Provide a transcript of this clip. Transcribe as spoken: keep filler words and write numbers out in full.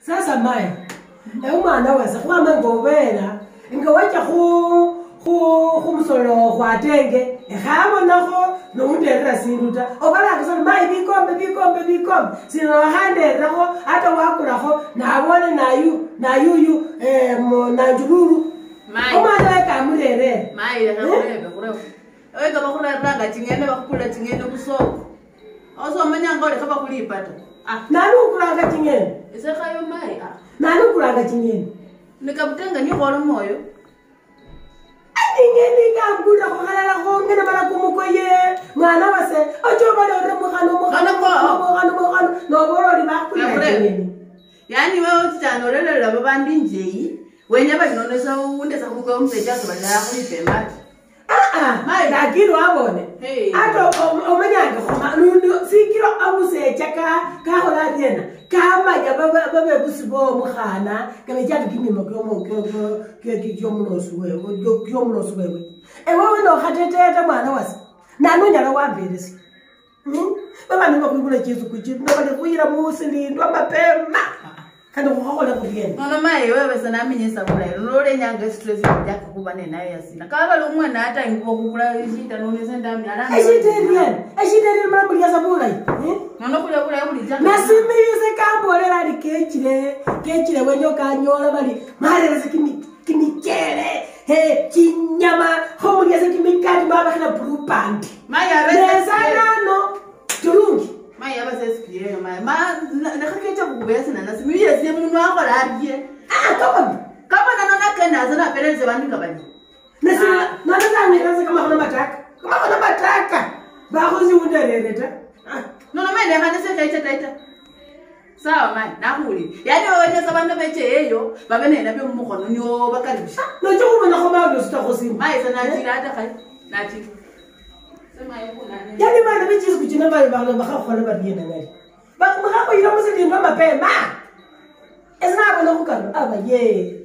Sasa mai. E umwana wese kwama ngobela. Ingawacha khu khu khumsolo kwatenge. Ekhabo nakho nondera sinduta. Obala kusana mai bikombe bikombe bikombe. Sino handera kho hata wakula kho nabone nayu nayuyu eh nanjululu. Mai. Umwana weka mulere. Mai ya kurebe kurebe. Oye kama kuna ranga chingene bakukula chingene kusoko. Oso manyanga ole kaba kulipata. Ah, nanu kulanga chingene. Ise khayo mai ah. Nanu kulanga chingene. Nikabutenga ni horo moyo. Ngeni ngambula khokhala kho ngena mara kumukoye mwana wase ojoba le mukhano mukhano mukhano mukhano no borori bakula chingene. Yani wewe utano lelo labo bandi njeyi wenya bazinonesa undesa kumukoye umseja sobala kulipe mati. Ah ah mai dakiro abone. Ato omanyanga khoma nundu sikiro abuseja ka ka hola diena kama ya baba baba busibo mukhana kame jatu kimimo kyomo kyo kyo kyo munosu wewe kyo kyo munosu wewe e wewe no khateteta mwana wase nanu nyala wambelesi hm baba niba kuyibula Jesu kuchitu ndo bale kuyira musindwa mapema kandi ukhola kudiena nono mai wewe sana minyesa kula lole nyanga stress yakho kuba nenayo yasina kaba lo mwana hata ingo kukula ishita none senda mnyala ashiterien ashiterien mara muri yasabula hm nono kula kula yuli jaka nasimi yuse kambolera ali kechire kechire wenyo kanyola bali mare kimi kimikere he kinyama homuri yase kimikati baba kana blue band mai arese no turungi mai abase spire mai ma nakaketa kubesa na nasimi yese munwa akola ariye ah kama kama nanona kenda zana peleze bandika bani nasimi nanana nikaze kama kuna mataka kama kuna mataka bahozi underereta nono mai ndekane sekaita taita sawa mai nakuli yani wewe sabantu beche yeyo babe nena be mukhono nyo bakalibisha no jokuba nakhoma ndo sitakhosima mai sana tira hata kai nathi sema yebo nani yani bana bechizi kuchina bale bale bakhakhola badiena nali bakho yira musidi ndo mapema esina bona kukalo aba ye